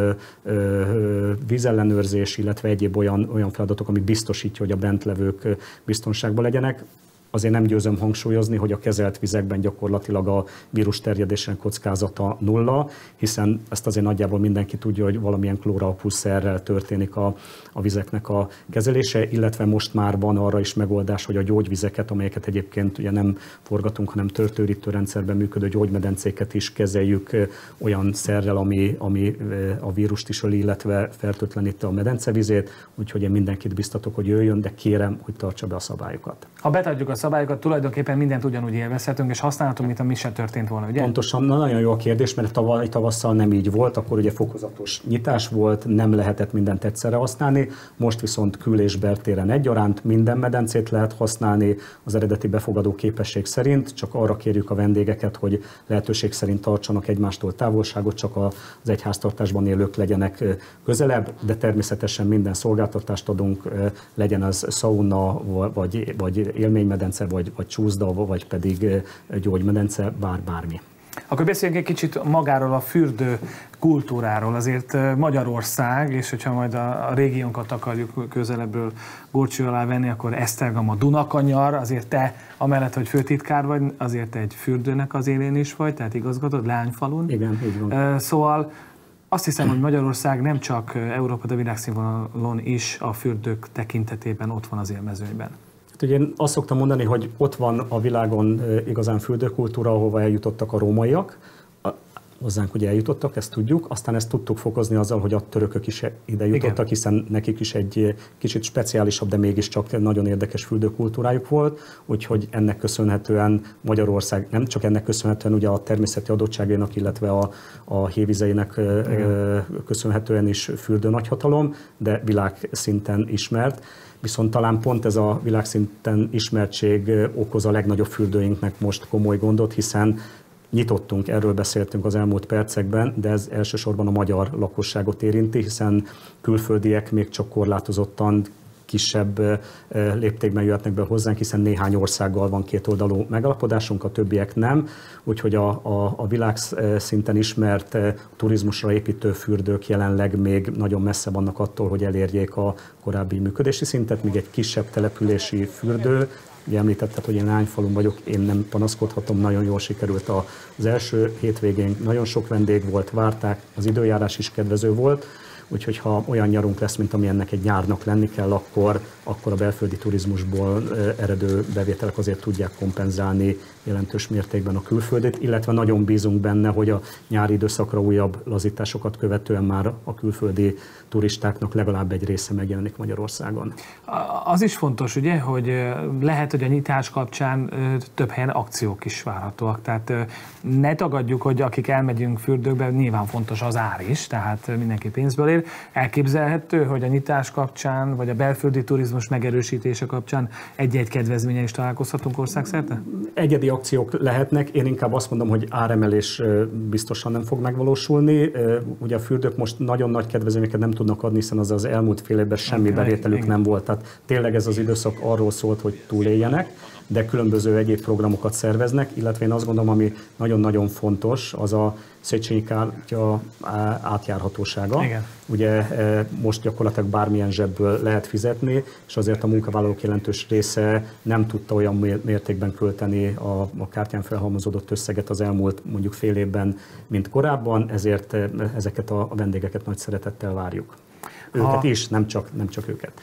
vízellenőrzés, illetve egyéb olyan, olyan feladatok, ami biztosítja, hogy a bentlevők biztonságban legyenek. Azért nem győzöm hangsúlyozni, hogy a kezelt vizekben gyakorlatilag a vírus terjedésének kockázata nulla, hiszen ezt azért nagyjából mindenki tudja, hogy valamilyen klóralapú szerrel történik a, a vizeknek a kezelése, illetve most már van arra is megoldás, hogy a gyógyvizeket, amelyeket egyébként ugye nem forgatunk, hanem törtőrítő rendszerben működő gyógymedencéket is kezeljük olyan szerrel, ami, ami a vírust is öli, illetve fertőtleníti a medencevizét, úgyhogy én mindenkit biztatok, hogy jöjjön, de kérem, hogy tartsa be a szabályokat. Ha betartjuk a szabályokat, tulajdonképpen mindent ugyanúgy élvezhetünk, és használhatunk, mint ami se történt volna, ugye? Pontosan, na, nagyon jó a kérdés, mert tavaly tavasszal nem így volt, akkor ugye fokozatos nyitás volt, nem lehetett mindent egyszerre használni, most viszont kül- és beltéren egyaránt minden medencét lehet használni az eredeti befogadó képesség szerint, csak arra kérjük a vendégeket, hogy lehetőség szerint tartsanak egymástól távolságot, csak az egyháztartásban élők legyenek közelebb, de természetesen minden szolgáltatást adunk, legyen az szauna, vagy, vagy élménymedence, vagy, vagy csúszda, vagy pedig gyógymedence, bár bármi. Akkor beszéljünk egy kicsit magáról a fürdő kultúráról. Azért Magyarország, és hogyha majd a, a régiónkat akarjuk közelebbről górcső alá venni, akkor Esztergom, a Dunakanyar, azért te, amellett, hogy főtitkár vagy, azért egy fürdőnek az élén is vagy, tehát igazgatod, Leányfalun. Igen, így van. Szóval azt hiszem, hogy Magyarország nem csak Európa, de világszínvonalon is a fürdők tekintetében ott van az élmezőnyben. Ugye én azt szoktam mondani, hogy ott van a világon igazán fürdőkultúra, ahova eljutottak a rómaiak, hozzánk ugye eljutottak, ezt tudjuk, aztán ezt tudtuk fokozni azzal, hogy a törökök is ide jutottak, igen, hiszen nekik is egy kicsit speciálisabb, de mégiscsak nagyon érdekes fürdőkultúrájuk volt, úgyhogy ennek köszönhetően Magyarország, nem csak ennek köszönhetően ugye a természeti adottságainak, illetve a, a hévizeinek igen. köszönhetően is fürdő nagyhatalom, de világszinten ismert. Viszont talán pont ez a világszinten ismertség okoz a legnagyobb fürdőinknek most komoly gondot, hiszen nyitottunk, erről beszéltünk az elmúlt percekben, de ez elsősorban a magyar lakosságot érinti, hiszen külföldiek még csak korlátozottan kisebb léptékben jöhetnek be hozzánk, hiszen néhány országgal van kétoldalú megalapodásunk, a többiek nem, úgyhogy a, a, a világszinten ismert turizmusra építő fürdők jelenleg még nagyon messze vannak attól, hogy elérjék a korábbi működési szintet, míg egy kisebb települési fürdő, ugye említetted, hogy én Leányfalun vagyok, én nem panaszkodhatom, nagyon jól sikerült az első hétvégén, nagyon sok vendég volt, várták, az időjárás is kedvező volt, úgyhogy ha olyan nyarunk lesz, mint ami ennek egy nyárnak lenni kell, akkor, akkor a belföldi turizmusból eredő bevételek azért tudják kompenzálni jelentős mértékben a külföldit, illetve nagyon bízunk benne, hogy a nyári időszakra újabb lazításokat követően már a külföldi turistáknak legalább egy része megjelenik Magyarországon. Az is fontos, ugye, hogy lehet, hogy a nyitás kapcsán több helyen akciók is várhatóak. Tehát ne tagadjuk, hogy akik elmegyünk fürdőkbe, nyilván fontos az ár is, tehát mindenki pénzből él. Elképzelhető, hogy a nyitás kapcsán, vagy a belföldi turizmus megerősítése kapcsán egy-egy kedvezménye is találkozhatunk országszerte? Egyedi akciók lehetnek, én inkább azt mondom, hogy áremelés biztosan nem fog megvalósulni. Ugye a fürdők most nagyon nagy kedvezményeket nem tudnak adni, hiszen az az elmúlt fél évben semmi okay, bevételük igen. nem volt. Tehát tényleg ez az időszak arról szólt, hogy túléljenek, de különböző egyéb programokat szerveznek, illetve én azt gondolom, ami nagyon-nagyon fontos, az a Széchenyi kártya átjárhatósága. Igen. Ugye most gyakorlatilag bármilyen zsebből lehet fizetni, és azért a munkavállalók jelentős része nem tudta olyan mértékben költeni a, a kártyán felhalmozódott összeget az elmúlt mondjuk fél évben, mint korábban, ezért ezeket a vendégeket nagy szeretettel várjuk. Őket ha... is, nem csak, nem csak őket.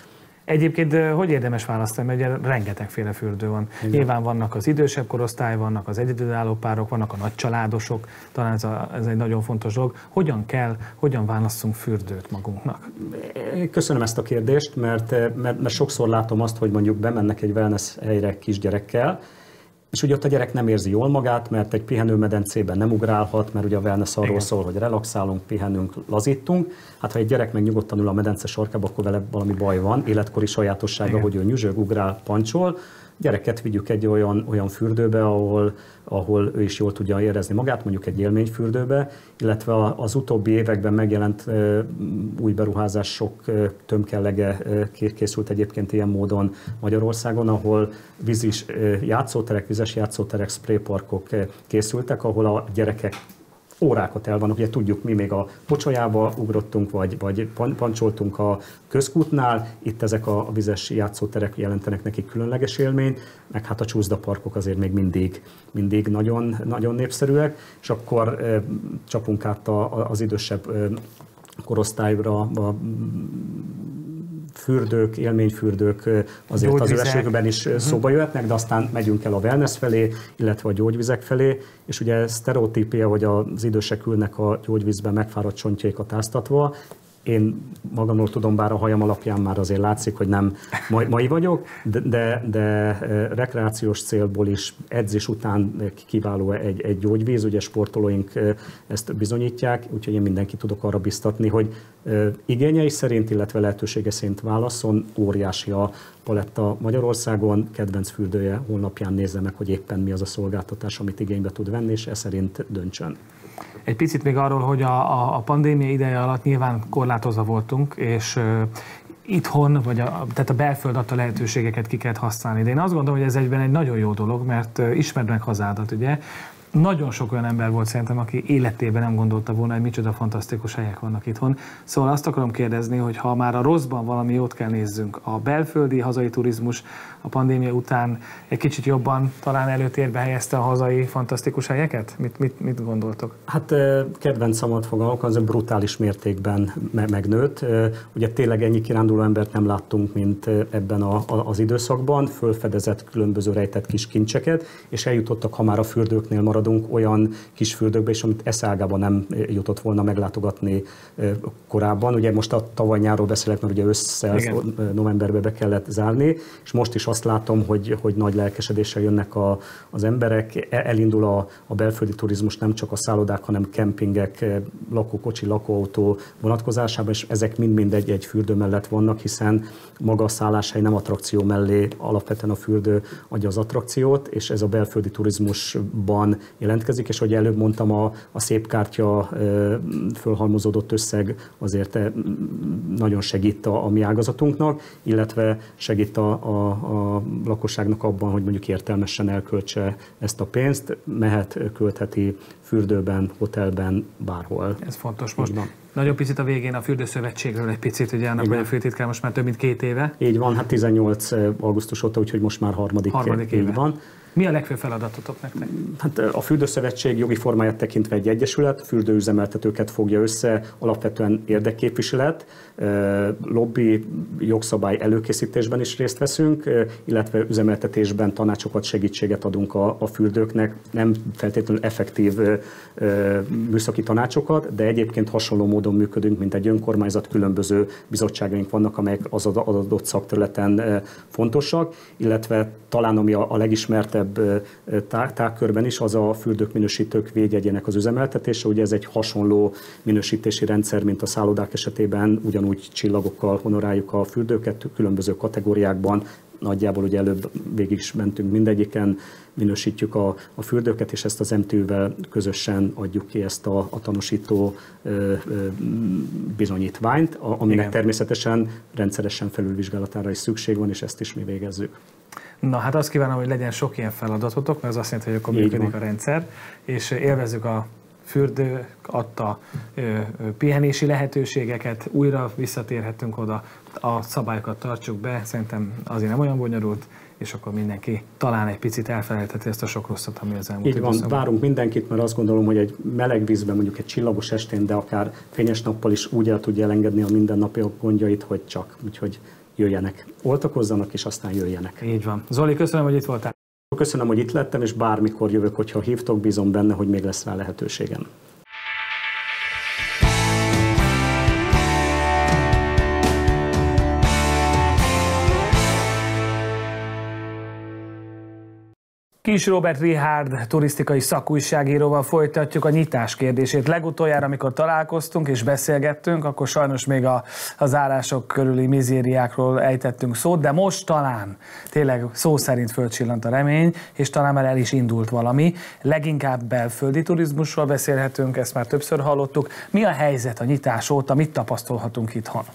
Egyébként hogy érdemes választani, mert ugye rengetegféle fürdő van. Igen. Nyilván vannak az idősebb korosztály, vannak az egyedülálló párok, vannak a nagycsaládosok, talán ez, a, ez egy nagyon fontos dolog. Hogyan kell, hogyan válasszunk fürdőt magunknak? Köszönöm ezt a kérdést, mert, mert, mert sokszor látom azt, hogy mondjuk bemennek egy wellness helyre kisgyerekkel, és ugye ott a gyerek nem érzi jól magát, mert egy pihenőmedencében nem ugrálhat, mert ugye a wellness arról Igen. szól, hogy relaxálunk, pihenünk, lazítunk. Hát ha egy gyerek meg nyugodtan ül a medence sarkába, akkor vele valami baj van, életkori sajátossága, Igen. hogy ő nyüzsög, ugrál, pancsol. Gyereket vigyük egy olyan, olyan fürdőbe, ahol, ahol ő is jól tudja érezni magát, mondjuk egy élményfürdőbe, illetve az utóbbi években megjelent új beruházások tömkellege készült egyébként ilyen módon Magyarországon, ahol vízis játszóterek, vizes játszóterek, sprayparkok készültek, ahol a gyerekek órákat el vannak, ugye tudjuk, mi még a pocsolyába ugrottunk, vagy, vagy pancsoltunk a közkútnál, itt ezek a vizes játszóterek jelentenek nekik különleges élményt, meg hát a csúszdaparkok azért még mindig, mindig nagyon, nagyon népszerűek, és akkor e, csapunk át a, az idősebb e, korosztályra, a fürdők, élményfürdők azért gyógyvizek. Az öveségben is uh-huh. szóba jöhetnek, de aztán megyünk el a wellness felé, illetve a gyógyvizek felé, és ugye sztereotípia, hogy az idősek ülnek a gyógyvízben megfáradt csontjaikat áztatva. Én magamról tudom, bár a hajam alapján már azért látszik, hogy nem mai, mai vagyok, de, de, de rekreációs célból is edzés után kiváló egy, egy gyógyvíz, ugye sportolóink ezt bizonyítják, úgyhogy én mindenki tudok arra biztatni, hogy igényei szerint, illetve lehetősége szerint válaszol, óriási a paletta Magyarországon, kedvenc fürdője honlapján nézze meg, hogy éppen mi az a szolgáltatás, amit igénybe tud venni, és e szerint döntsön. Egy picit még arról, hogy a, a pandémia ideje alatt nyilván korlátozva voltunk, és uh, itthon, vagy a, tehát a belföld adta lehetőségeket ki kellett használni. De én azt gondolom, hogy ez egyben egy nagyon jó dolog, mert uh, ismerd meg hazádat, ugye? Nagyon sok olyan ember volt szerintem, aki életében nem gondolta volna, hogy micsoda fantasztikus helyek vannak itthon. Szóval azt akarom kérdezni, hogy ha már a rosszban valami jót kell nézzünk, a belföldi hazai turizmus a pandémia után egy kicsit jobban talán előtérbe helyezte a hazai fantasztikus helyeket? Mit, mit, mit gondoltok? Hát kedvenc szamat fogalmak, az brutális mértékben megnőtt. Ugye tényleg ennyi kiránduló embert nem láttunk, mint ebben a, a, az időszakban, fölfedezett különböző rejtett kis kincseket, és eljutottak, ha már a fürdőknél maradunk, olyan kis fürdőkbe is, amit eszágában nem jutott volna meglátogatni korábban. Ugye most a tavaly nyáról beszélek, mert ugye ősszel, novemberbe be kellett zárni, és most is azt látom, hogy, hogy nagy lelkesedéssel jönnek a, az emberek. Elindul a, a belföldi turizmus nem csak a szállodák, hanem kempingek, lakókocsi, lakóautó vonatkozásában, és ezek mind-mind egy-egy fürdő mellett vannak, hiszen maga a szálláshely nem attrakció mellé, alapvetően a fürdő adja az attrakciót, és ez a belföldi turizmusban jelentkezik, és ahogy előbb mondtam, a, a szép kártya fölhalmozódott összeg azért nagyon segít a, a mi ágazatunknak, illetve segít a, a, a lakosságnak abban, hogy mondjuk értelmesen elköltse ezt a pénzt, mehet, költheti fürdőben, hotelben, bárhol. Ez fontos. Most nagyon picit a végén a Fürdőszövetségről egy picit, ugye annak vagy a főtitkár most már több mint két éve. Így van, hát tizennyolc augusztus óta, úgyhogy most már harmadik, harmadik éve. Így van. Mi a legfőbb feladatotok nektek? Hát a Fürdőszövetség jogi formáját tekintve egy egyesület, fürdőüzemeltetőket fogja össze, alapvetően érdekképviselet, lobby, jogszabály előkészítésben is részt veszünk, illetve üzemeltetésben tanácsokat, segítséget adunk a, a fürdőknek, nem feltétlenül effektív műszaki tanácsokat, de egyébként hasonló módon működünk, mint egy önkormányzat, különböző bizottságaink vannak, amelyek az adott szakterületen fontosak, illetve talán ami a, a legismertebb tágkörben is, az a fürdők, minősítők védjegyének az üzemeltetése. Ugye ez egy hasonló minősítési rendszer, mint a szállodák esetében, ugyanúgy csillagokkal honoráljuk a fürdőket, különböző kategóriákban, nagyjából ugye előbb végig is mentünk mindegyiken, minősítjük a, a fürdőket, és ezt az em té ú-vel közösen adjuk ki ezt a, a tanúsító ö, ö, bizonyítványt, a, aminek Igen. természetesen rendszeresen felülvizsgálatára is szükség van, és ezt is mi végezzük. Na hát azt kívánom, hogy legyen sok ilyen feladatotok, mert az azt jelenti, hogy akkor működik a rendszer, és élvezzük a fürdő adta ö, ö, pihenési lehetőségeket, újra visszatérhetünk oda, a szabályokat tartsuk be, szerintem azért nem olyan bonyolult, és akkor mindenki talán egy picit elfelejtheti ezt a sok rosszat, ami az elmúlt Így van, időszakban. Várunk mindenkit, mert azt gondolom, hogy egy meleg vízben, mondjuk egy csillagos estén, de akár fényes nappal is úgy el tudja elengedni a mindennapi gondjait, hogy csak. Úgyhogy jöjjenek, oltakozzanak, és aztán jöjjenek. Így van. Zoli, köszönöm, hogy itt voltál. Köszönöm, hogy itt lettem, és bármikor jövök, hogyha hívtok, bízom benne, hogy még lesz rá lehetőségem. Kis Róbert Richárd turisztikai szakújságíróval folytatjuk a nyitás kérdését. Legutoljára, amikor találkoztunk és beszélgettünk, akkor sajnos még a, a zárások körüli mizériákról ejtettünk szót, de most talán tényleg szó szerint fölcsillant a remény, és talán már el is indult valami. Leginkább belföldi turizmusról beszélhetünk, ezt már többször hallottuk. Mi a helyzet a nyitás óta, mit tapasztalhatunk itthon?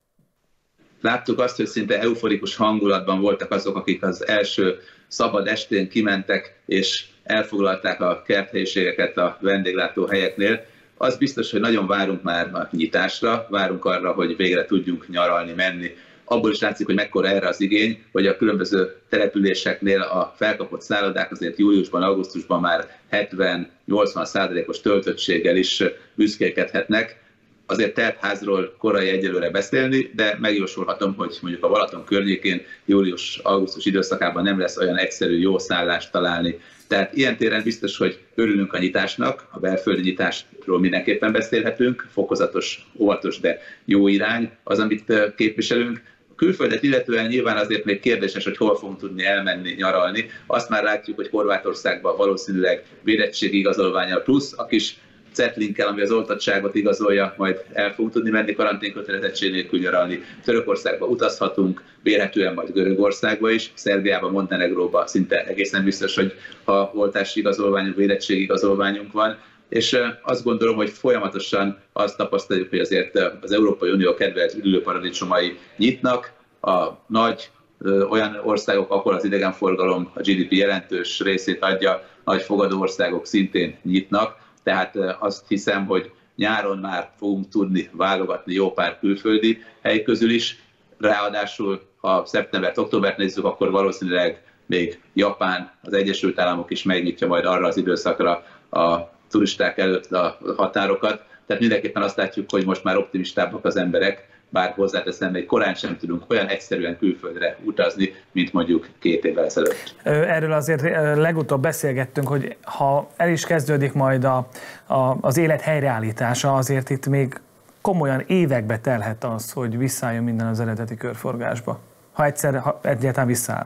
Láttuk azt, hogy szinte euforikus hangulatban voltak azok, akik az első szabad estén kimentek és elfoglalták a kerthelyiségeket a vendéglátóhelyeknél. Az biztos, hogy nagyon várunk már a nyitásra, várunk arra, hogy végre tudjunk nyaralni, menni. Abból is látszik, hogy mekkora erre az igény, hogy a különböző településeknél a felkapott szállodák azért júliusban, augusztusban már hetven-nyolcvan százalékos töltöttséggel is büszkélkedhetnek. Azért teltházról korai egyelőre beszélni, de megjósolhatom, hogy mondjuk a Balaton környékén július-augusztus időszakában nem lesz olyan egyszerű jó szállást találni. Tehát ilyen téren biztos, hogy örülünk a nyitásnak, a belföldi nyitásról mindenképpen beszélhetünk, fokozatos, óvatos, de jó irány az, amit képviselünk. A külföldet illetően nyilván azért még kérdéses, hogy hol fogunk tudni elmenni, nyaralni. Azt már látjuk, hogy Horvátországban valószínűleg védettségi igazolvánnyal plusz a kis cetlinkkel, ami az oltottságot igazolja, majd el fogunk tudni menni karanténkötelezettség nélkül nyaralni. Törökországba utazhatunk, vélhetően majd Görögországba is, Szerbiába, Montenegróba szinte egészen biztos, hogy ha oltási igazolványunk, védettségi igazolványunk van. És azt gondolom, hogy folyamatosan azt tapasztaljuk, hogy azért az Európai Unió kedvelt üdülőparadicsomai nyitnak, a nagy olyan országok, ahol az idegenforgalom a gé dé pé jelentős részét adja, nagy fogadó országok szintén nyitnak. Tehát azt hiszem, hogy nyáron már fogunk tudni válogatni jó pár külföldi hely közül is. Ráadásul, ha szeptembert, októbert nézzük, akkor valószínűleg még Japán, az Egyesült Államok is megnyitja majd arra az időszakra a turisták előtt a határokat. Tehát mindenképpen azt látjuk, hogy most már optimistábbak az emberek, bár hozzáteszem, még korán sem tudunk olyan egyszerűen külföldre utazni, mint mondjuk két évvel ezelőtt. Erről azért legutóbb beszélgettünk, hogy ha el is kezdődik majd a, a, az élet helyreállítása, azért itt még komolyan évekbe telhet az, hogy visszaálljon minden az eredeti körforgásba. Ha egyszer, ha egyáltalán visszaáll.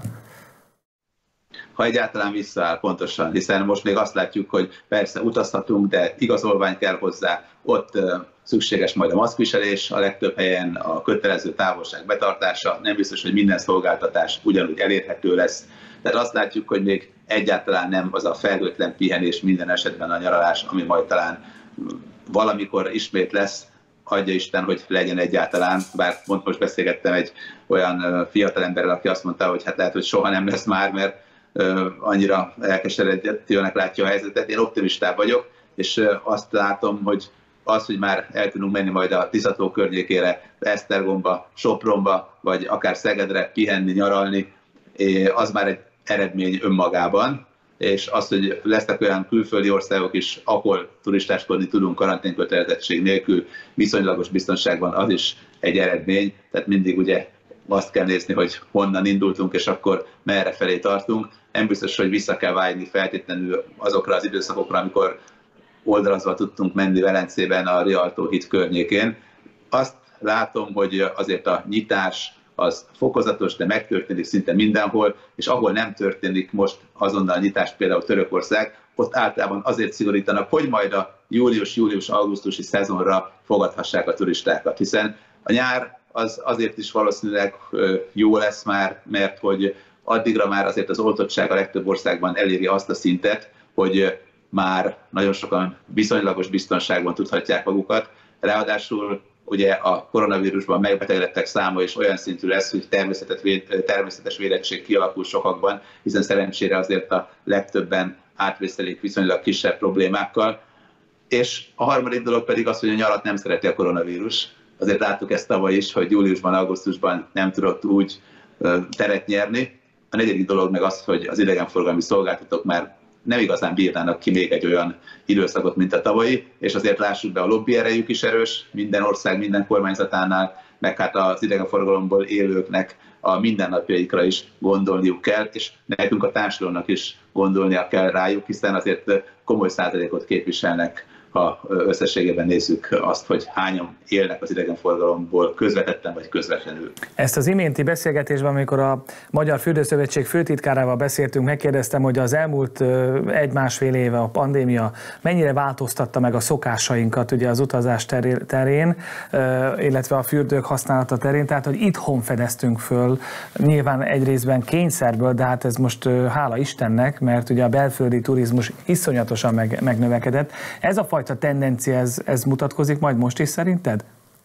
Ha egyáltalán visszaáll, pontosan, hiszen most még azt látjuk, hogy persze utazhatunk, de igazolvány kell hozzá, ott szükséges majd a maszkviselés, a legtöbb helyen a kötelező távolság betartása, nem biztos, hogy minden szolgáltatás ugyanúgy elérhető lesz. Tehát azt látjuk, hogy még egyáltalán nem az a felhőtlen pihenés minden esetben a nyaralás, ami majd talán valamikor ismét lesz, adja Isten, hogy legyen egyáltalán, bár pont most beszélgettem egy olyan fiatalemberrel, aki azt mondta, hogy hát lehet, hogy soha nem lesz már, mert annyira elkeseredetőnek látja a helyzetet. Én optimistább vagyok, és azt látom, hogy az, hogy már el tudunk menni majd a Tiszató környékére, Esztergomba, Sopronba, vagy akár Szegedre pihenni, nyaralni, az már egy eredmény önmagában, és az, hogy lesznek olyan külföldi országok is, ahol turistáskodni tudunk karanténkötelezettség nélkül, viszonylagos biztonságban, az is egy eredmény, tehát mindig ugye azt kell nézni, hogy honnan indultunk, és akkor merre felé tartunk. Nem biztos, hogy vissza kell vágyni feltétlenül azokra az időszakokra, amikor oldalazva tudtunk menni Velencében a Rialto híd környékén. Azt látom, hogy azért a nyitás az fokozatos, de megtörténik szinte mindenhol, és ahol nem történik most azonnal nyitás, például Törökország, ott általában azért szigorítanak, hogy majd a július-július-augusztusi szezonra fogadhassák a turistákat, hiszen a nyár az azért is valószínűleg jó lesz már, mert hogy addigra már azért az oltottság a legtöbb országban eléri azt a szintet, hogy már nagyon sokan viszonylagos biztonságban tudhatják magukat. Ráadásul ugye a koronavírusban megbetegedettek száma is olyan szintű lesz, hogy természetes védettség kialakul sokakban, hiszen szerencsére azért a legtöbben átvészelik viszonylag kisebb problémákkal. És a harmadik dolog pedig az, hogy a nyarat nem szereti a koronavírus. Azért láttuk ezt tavaly is, hogy júliusban, augusztusban nem tudott úgy teret nyerni. A negyedik dolog meg az, hogy az idegenforgalmi szolgáltatók már nem igazán bírnának ki még egy olyan időszakot, mint a tavalyi, és azért lássuk be, a lobby erejük is erős, minden ország, minden kormányzatánál, meg hát az idegenforgalomból élőknek a mindennapjaikra is gondolniuk kell, és nekünk a társadalomnak is gondolnia kell rájuk, hiszen azért komoly százalékot képviselnek, ha összességében nézzük azt, hogy hányan élnek az idegenforgalomból közvetetten vagy közvetlenül. Ezt az iménti beszélgetésben, amikor a Magyar Fürdőszövetség főtitkárával beszéltünk, megkérdeztem, hogy az elmúlt egy-másfél éve a pandémia mennyire változtatta meg a szokásainkat ugye az utazás terén, illetve a fürdők használata terén, tehát hogy itthon fedeztünk föl, nyilván egy részben kényszerből, de hát ez most hála Istennek, mert ugye a belföldi turizmus iszonyatosan meg, megnövekedett. Ez a fajta a tendencia, ez, ez mutatkozik majd most is szerinted?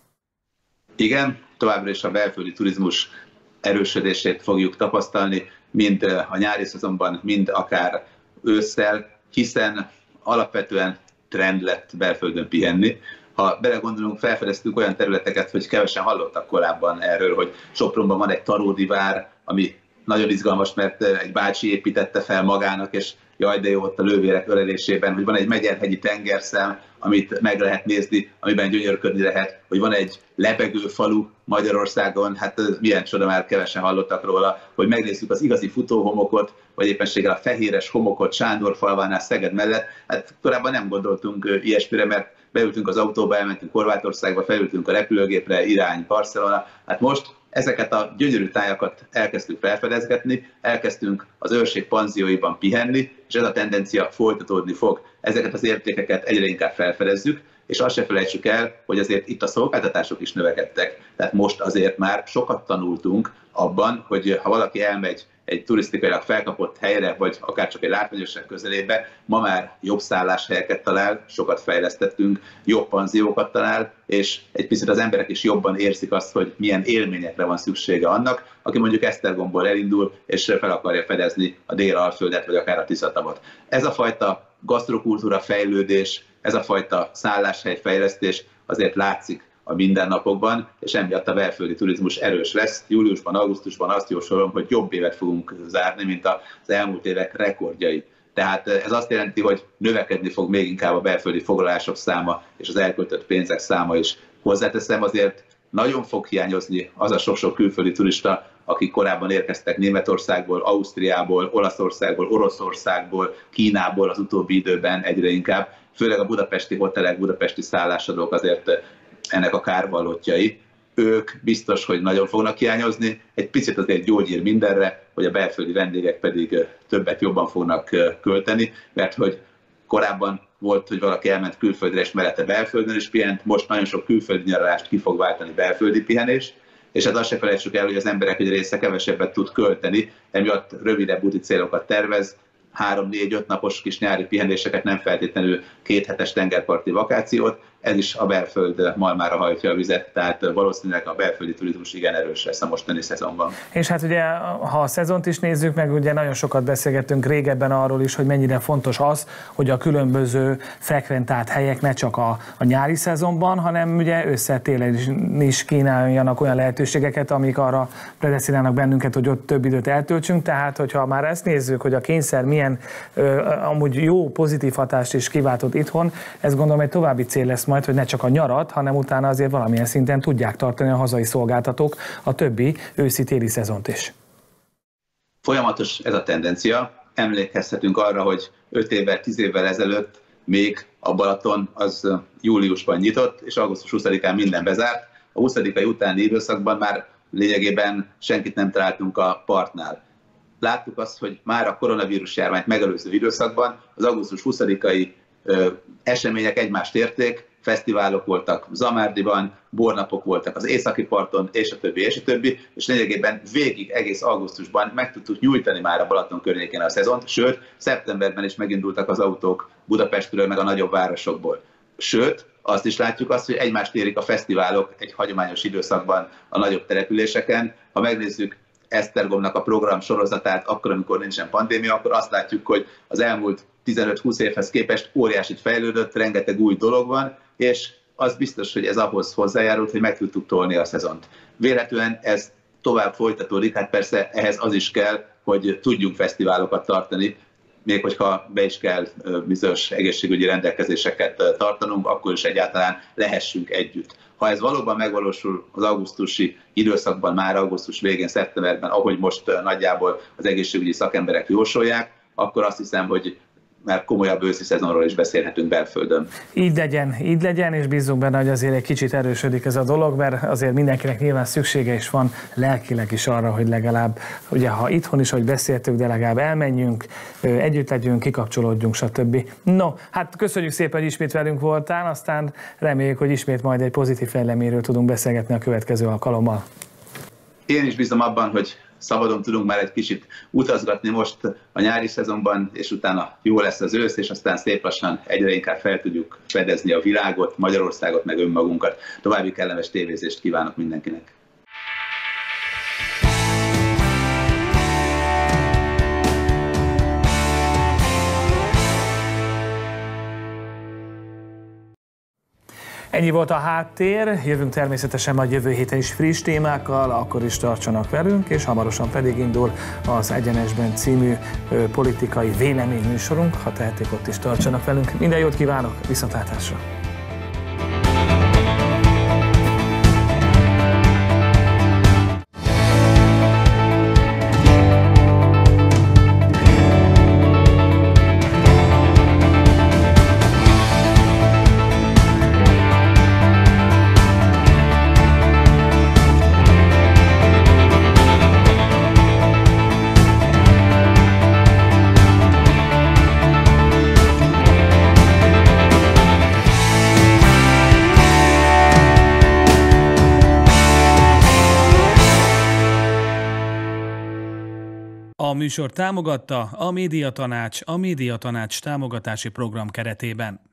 Igen, továbbra is a belföldi turizmus erősödését fogjuk tapasztalni, mind a nyári szezonban, mind akár ősszel, hiszen alapvetően trend lett belföldön pihenni. Ha belegondolunk, felfedeztünk olyan területeket, hogy kevesen hallottak korábban erről, hogy Sopronban van egy taródi vár, ami nagyon izgalmas, mert egy bácsi építette fel magának, és jaj, de jó ott a lővérek ölelésében, hogy van egy Megyerhegyi tengerszem, amit meg lehet nézni, amiben gyönyörködni lehet, hogy van egy lebegő falu Magyarországon, hát milyen csoda, már kevesen hallottak róla, hogy megnézzük az igazi futóhomokot, vagy éppenséggel a fehéres homokot Sándorfalvánál Szeged mellett. Hát korábban nem gondoltunk ilyesmire, mert beültünk az autóba, elmentünk Horvátországba, felültünk a repülőgépre, irány Barcelona. Hát most ezeket a gyönyörű tájakat elkezdtük felfedezgetni, elkezdtünk az őrség panzióiban pihenni, és ez a tendencia folytatódni fog. Ezeket az értékeket egyre inkább felfedezzük, és azt se felejtsük el, hogy azért itt a szolgáltatások is növekedtek. Tehát most azért már sokat tanultunk abban, hogy ha valaki elmegy egy turisztikailag felkapott helyre, vagy akár csak egy látványosság közelébe, ma már jobb szálláshelyeket talál, sokat fejlesztettünk, jobb panziókat talál, és egy picit az emberek is jobban érzik azt, hogy milyen élményekre van szüksége annak, aki mondjuk Esztergomból elindul, és fel akarja fedezni a Dél-Alföldet, vagy akár a Tiszatavot. Ez a fajta gasztrokultúra fejlődés, ez a fajta szálláshelyfejlesztés azért látszik a mindennapokban, és emiatt a belföldi turizmus erős lesz. Júliusban, augusztusban azt jósolom, hogy jobb évet fogunk zárni, mint az elmúlt évek rekordjai. Tehát ez azt jelenti, hogy növekedni fog még inkább a belföldi foglalások száma, és az elköltött pénzek száma is. Hozzáteszem, azért nagyon fog hiányozni az a sok-sok külföldi turista, akik korábban érkeztek Németországból, Ausztriából, Olaszországból, Oroszországból, Kínából az utóbbi időben egyre inkább. Főleg a budapesti hotelek, budapesti szállásadók azért ennek a kárvallottjai. Ők biztos, hogy nagyon fognak hiányozni. Egy picit azért gyógyír mindenre, hogy a belföldi vendégek pedig többet jobban fognak költeni, mert hogy korábban volt, hogy valaki elment külföldre, és mellette belföldön is pihent, most nagyon sok külföldi nyaralást ki fog váltani belföldi pihenés, és hát azt se felejtsük el, hogy az emberek egy része kevesebbet tud költeni, emiatt rövidebb úti célokat tervez, három-négy-öt napos kis nyári pihenéseket, nem feltétlenül kéthetes tengerparti vakációt, ez is a belföld malmára hajtja a vizet, tehát valószínűleg a belföldi turizmus igen erős lesz a mostani szezonban. És hát ugye, ha a szezont is nézzük meg, ugye nagyon sokat beszélgettünk régebben arról is, hogy mennyire fontos az, hogy a különböző frekventált helyek ne csak a, a nyári szezonban, hanem ugye össze-télen is, is kínáljanak olyan lehetőségeket, amik arra predesztinálnak bennünket, hogy ott több időt eltöltsünk. Tehát, hogyha már ezt nézzük, hogy a kényszer milyen ö, amúgy jó, pozitív hatást is kiváltott itthon, ez gondolom egy további cél lesz majd, hogy ne csak a nyarat, hanem utána azért valamilyen szinten tudják tartani a hazai szolgáltatók a többi őszi-téli szezont is. Folyamatos ez a tendencia. Emlékezhetünk arra, hogy öt évvel, tíz évvel ezelőtt még a Balaton az júliusban nyitott, és augusztus huszadikán minden bezárt. A huszadikai utáni időszakban már lényegében senkit nem találtunk a partnál. Láttuk azt, hogy már a koronavírus járványt megelőző időszakban az augusztus huszadikai ö, események egymást érték, fesztiválok voltak Zamárdiban, bornapok voltak az északi parton, és a többi, és a többi, és lényegében végig egész augusztusban meg tudtuk nyújtani már a Balaton környékén a szezont, sőt, szeptemberben is megindultak az autók Budapestről, meg a nagyobb városokból. Sőt, azt is látjuk azt, hogy egymást érik a fesztiválok egy hagyományos időszakban a nagyobb településeken. Ha megnézzük Esztergomnak a program sorozatát, akkor, amikor nincsen pandémia, akkor azt látjuk, hogy az elmúlt tizenöt-húsz évhez képest óriásit fejlődött, rengeteg új dolog van, és az biztos, hogy ez ahhoz hozzájárult, hogy meg tudtuk tolni a szezont. Véletlenül ez tovább folytatódik, hát persze ehhez az is kell, hogy tudjunk fesztiválokat tartani, még hogyha be is kell bizonyos egészségügyi rendelkezéseket tartanunk, akkor is egyáltalán lehessünk együtt. Ha ez valóban megvalósul az augusztusi időszakban, már augusztus végén, szeptemberben, ahogy most nagyjából az egészségügyi szakemberek jósolják, akkor azt hiszem, hogy már komolyabb őszi szezonról is beszélhetünk belföldön. Így legyen, így legyen, és bízunk benne, hogy azért egy kicsit erősödik ez a dolog, mert azért mindenkinek nyilván szüksége is van lelkileg is arra, hogy legalább, ugye ha itthon is, ahogy beszéltük, de legalább elmenjünk, együtt legyünk, kikapcsolódjunk, stb. No, hát köszönjük szépen, hogy ismét velünk voltál, aztán reméljük, hogy ismét majd egy pozitív fejleményről tudunk beszélgetni a következő alkalommal. Én is bízom abban, hogy szabadon tudunk már egy kicsit utazgatni most a nyári szezonban, és utána jó lesz az ősz, és aztán szép lassan egyre inkább fel tudjuk fedezni a világot, Magyarországot, meg önmagunkat. További kellemes tévézést kívánok mindenkinek! Ennyi volt a háttér, jövünk természetesen majd jövő héten is friss témákkal, akkor is tartsanak velünk, és hamarosan pedig indul az Egyenesben című politikai véleményműsorunk, ha tehetik, ott is tartsanak velünk. Minden jót kívánok, viszontlátásra! A műsor támogatta a Médiatanács a Médiatanács támogatási program keretében.